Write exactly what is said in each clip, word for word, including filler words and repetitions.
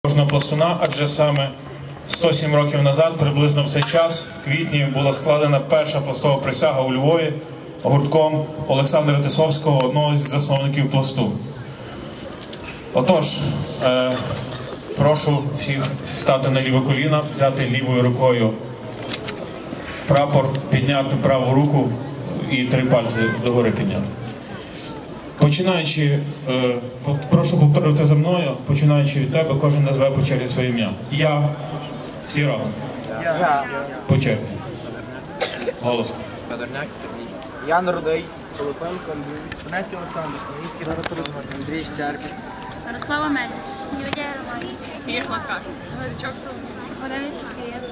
Кожного пластуна, адже саме сто сім років назад, приблизно в цей час, в квітні, була складена перша пластова присяга у Львові гуртком Олександра Тисовського, одного з засновників пласту. Отож, е, прошу всіх стати на ліве коліна, взяти лівою рукою прапор, підняти праву руку і три пальці догори підняти. Починаючи, е, прошу повторити за мною, починаючи від тебе, кожен назве по черзі своє ім'я. Я. Всі разом. Я. По черзі. Голос. Федорняк. Ян Рудий. Пилипенко. Донецький Олександр. Хмельницький Город. Андрій Щербін. Ярослава Мельник. Юлія Романів. Софія Гладкар. Горячок Соломія. Горевич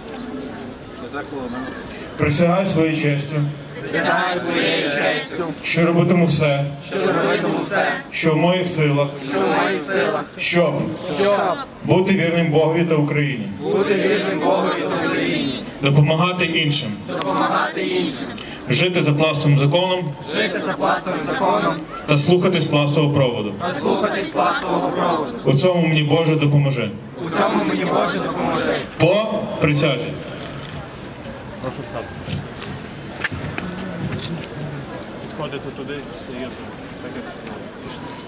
Київ. Присягаю своєю честю. Присягаю своєю честю. Що робитиму все. Що робитиму все. Що в моїх силах. Що в моїх силах. Щоб. Щоб. Бути вірним Богові та Україні. Бути вірним Богові та Україні. Допомагати іншим. Допомагати іншим. Жити за пластовим законом. Жити за пластовим законом. Та слухатись пластового проводу. Та слухатись пластового проводу. У цьому мені Боже допоможи. У цьому мені Боже допоможе. По присязі. Прошу встати. Підходите туди, стаєте, так як сказали.